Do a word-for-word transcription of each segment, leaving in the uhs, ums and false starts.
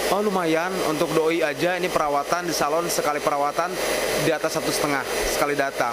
Oh lumayan, untuk doi aja ini perawatan di salon sekali perawatan di atas satu setengah sekali datang.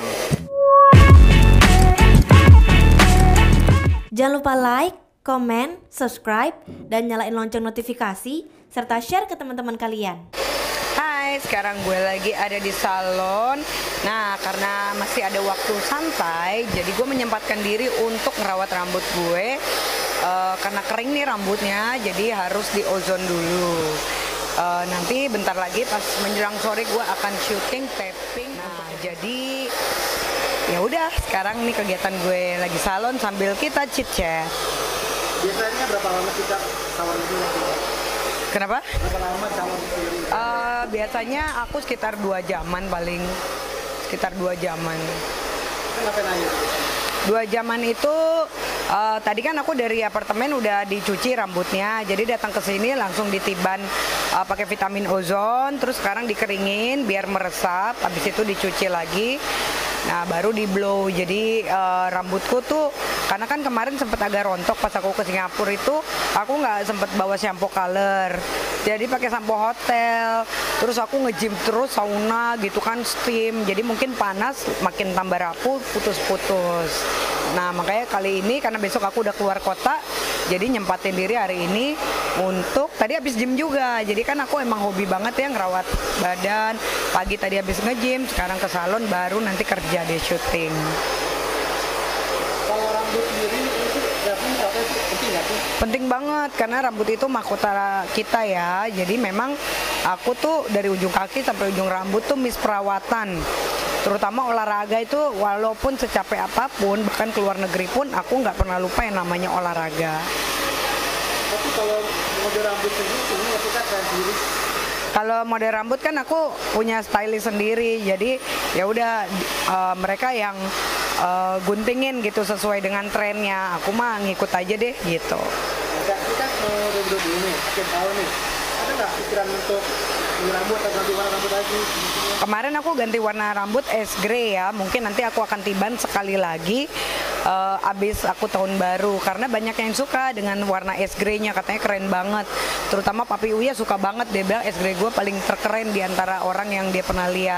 Jangan lupa like, komen, subscribe, dan nyalain lonceng notifikasi, serta share ke teman-teman kalian. Hai, sekarang gue lagi ada di salon. Nah, karena masih ada waktu santai, jadi gue menyempatkan diri untuk ngerawat rambut gue. Uh, karena kering nih rambutnya, jadi harus di ozon dulu. Uh, nanti bentar lagi pas menjelang sore gue akan syuting tapping. Nah, jadi ya udah, sekarang nih kegiatan gue lagi salon sambil kita chit chat. Biasanya berapa lama kita salon itu? Kenapa? Berapa lama salon itu? Uh, biasanya aku sekitar dua jaman paling, sekitar dua jaman. Kenapa nanya? Dua jaman itu uh, tadi kan aku dari apartemen udah dicuci rambutnya, jadi datang ke sini langsung ditiban uh, pakai vitamin ozon, terus sekarang dikeringin biar meresap, habis itu dicuci lagi. Nah baru di blow. Jadi uh, rambutku tuh karena kan kemarin sempet agak rontok pas aku ke Singapura itu, aku nggak sempet bawa shampoo color, jadi pakai sampo hotel. Terus aku nge-gym terus, sauna gitu kan, steam, jadi mungkin panas makin tambah rapuh, putus-putus. Nah makanya kali ini karena besok aku udah keluar kota, jadi nyempatin diri hari ini untuk tadi habis gym juga. Jadi kan aku emang hobi banget ya ngerawat badan. Pagi tadi habis nge-gym, sekarang ke salon, baru nanti kerja deh syuting. Kalau rambut sendiri itu penting nggak sih? Penting banget karena rambut itu mahkota kita ya. Jadi memang aku tuh dari ujung kaki sampai ujung rambut tuh miss perawatan. Terutama olahraga itu, walaupun secapek apapun, bahkan keluar negeri pun aku nggak pernah lupa yang namanya olahraga. Tapi kalau model rambut sendiri, ini kita sendiri. Kalau model rambut kan aku punya stylist sendiri, jadi ya udah uh, mereka yang uh, guntingin gitu sesuai dengan trennya. Aku mah ngikut aja deh gitu. Nah, kita mau rambut dulu nih, akhir tahun nih. Ada nggak pikiran untuk rambut atau ganti warna rambut lagi? Kemarin aku ganti warna rambut es grey ya, mungkin nanti aku akan tiban sekali lagi uh, abis aku tahun baru, karena banyak yang suka dengan warna es grey-nya, katanya keren banget. Terutama Papi Uya suka banget, dia bilang es grey gue paling terkeren di antara orang yang dia pernah lihat.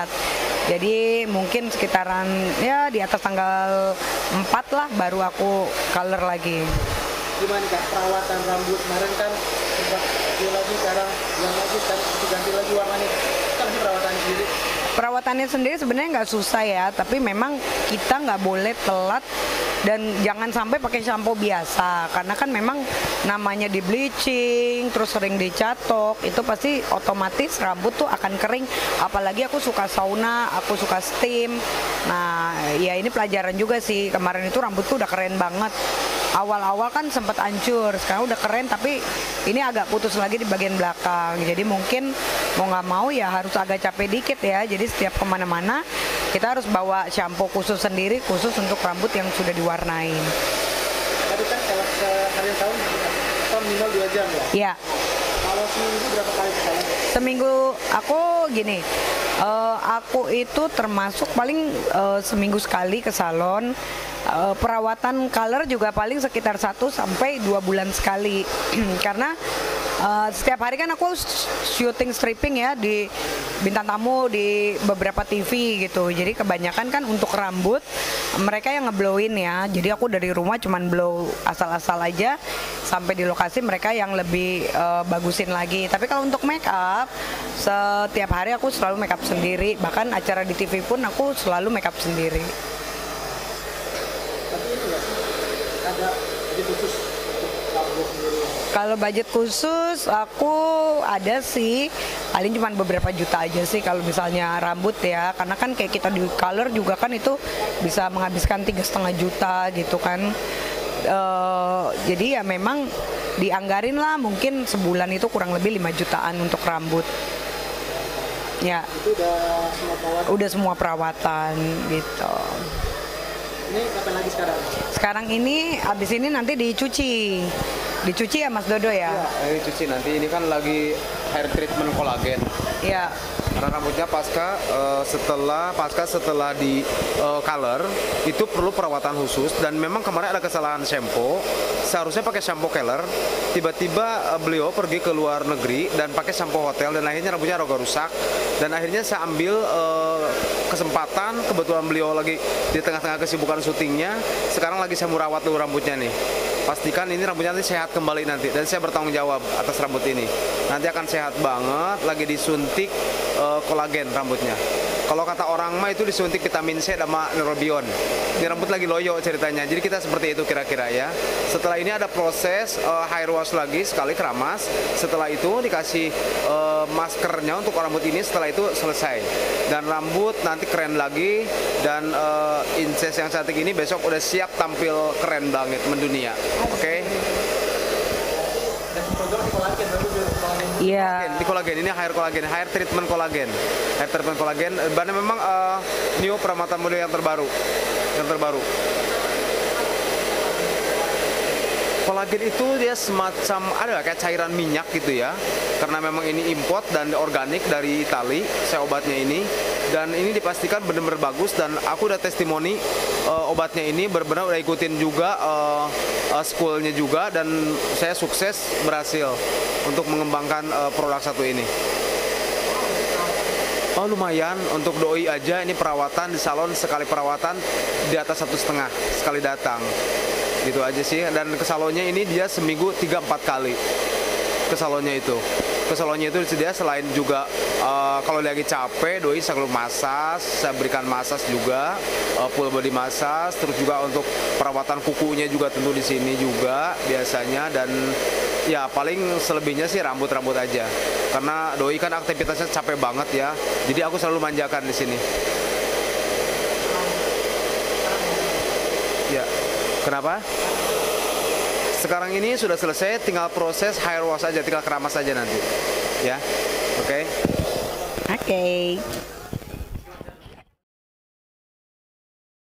Jadi mungkin sekitaran ya di atas tanggal empat lah baru aku color lagi. Gimana Kak, perawatan rambut kemarin kan sempat dia lagi, sekarang yang lagi kan diganti lagi warnanya. Kan sih perawatan sendiri. Perawatannya sendiri sebenarnya nggak susah ya, tapi memang kita nggak boleh telat dan jangan sampai pakai sampo biasa, karena kan memang namanya di bleaching terus sering dicatok, itu pasti otomatis rambut tuh akan kering. Apalagi aku suka sauna, aku suka steam. Nah ya ini pelajaran juga sih, kemarin itu rambutku udah keren banget. Awal-awal kan sempat hancur, sekarang udah keren, tapi ini agak putus lagi di bagian belakang. Jadi mungkin mau nggak mau ya harus agak capek dikit ya. Jadi setiap kemana-mana kita harus bawa shampoo khusus sendiri, khusus untuk rambut yang sudah diwarnain. Tadi kan kalau sehari tahun atau minimal dua jam ya? Iya. Kalau seminggu berapa kali ke salon? Seminggu aku gini, uh, aku itu termasuk paling uh, seminggu sekali ke salon. Uh, perawatan color juga paling sekitar satu sampai dua bulan sekali. Karena uh, setiap hari kan aku syuting stripping ya di Bintang Tamu, di beberapa T V gitu. Jadi kebanyakan kan untuk rambut mereka yang ngeblowin ya. Jadi aku dari rumah cuman blow asal-asal aja, sampai di lokasi mereka yang lebih uh, bagusin lagi. Tapi kalau untuk make up, setiap hari aku selalu make up sendiri. Bahkan acara di T V pun aku selalu make up sendiri. Ada budget khusus untuk rambut sendiri? Kalau budget khusus aku ada sih, paling cuma beberapa juta aja sih kalau misalnya rambut ya, karena kan kayak kita di color juga kan itu bisa menghabiskan tiga setengah juta gitu kan. Uh, jadi ya memang dianggarin lah, mungkin sebulan itu kurang lebih lima jutaan untuk rambut. Ya. Itu udah semua perawatan? Udah semua perawatan gitu. Ini kapan lagi sekarang? Sekarang ini abis ini nanti dicuci. Dicuci ya Mas Dodo ya? Iya, ini cuci nanti. Ini kan lagi hair treatment kolagen. Iya. Karena rambutnya pasca eh, setelah pasca setelah di eh, color itu perlu perawatan khusus, dan memang kemarin ada kesalahan shampoo. Seharusnya pakai shampoo color, tiba-tiba eh, beliau pergi ke luar negeri dan pakai shampoo hotel, dan akhirnya rambutnya agak rusak. Dan akhirnya saya ambil eh, kesempatan, kebetulan beliau lagi di tengah-tengah kesibukan syutingnya, sekarang lagi saya mau rawat dulu rambutnya nih. Pastikan ini rambutnya nanti sehat kembali nanti, dan saya bertanggung jawab atas rambut ini. Nanti akan sehat banget, lagi disuntik uh, kolagen rambutnya. Kalau kata orang mah itu disuntik vitamin C sama neurobion. Ini rambut lagi loyo ceritanya. Jadi kita seperti itu kira-kira ya. Setelah ini ada proses uh, hair wash lagi sekali keramas. Setelah itu dikasih uh, maskernya untuk rambut ini. Setelah itu selesai. Dan rambut nanti keren lagi, dan uh, Inces yang cantik ini besok udah siap tampil keren banget mendunia. Oke? Okay? Iya. Di kolagen ini hair kolagen, hair treatment kolagen, hair treatment kolagen. Bahannya memang uh, Neo Pramata Mulia yang terbaru, yang terbaru. Kolagen itu dia semacam ada kayak cairan minyak gitu ya, karena memang ini import dan organik dari Itali, saya obatnya ini, dan ini dipastikan benar-benar bagus, dan aku udah testimoni uh, obatnya ini benar-benar udah ikutin juga uh, uh, schoolnya juga, dan saya sukses berhasil untuk mengembangkan uh, produk satu ini. Oh lumayan, untuk doi aja ini perawatan di salon sekali perawatan di atas satu setengah sekali datang. Gitu aja sih, dan ke salonnya ini dia seminggu tiga empat kali ke salonnya itu. Ke salonnya itu dia selain juga uh, kalau lagi capek doi saya selalu masas, saya berikan masas juga, uh, full body masas, terus juga untuk perawatan kukunya juga tentu di sini juga biasanya, dan ya paling selebihnya sih rambut-rambut aja. Karena doi kan aktivitasnya capek banget ya. Jadi aku selalu manjakan di sini. Ya. Kenapa? Sekarang ini sudah selesai, tinggal proses hair wash aja, tinggal keramas aja nanti. Ya. Oke. Okay? Oke. Okay.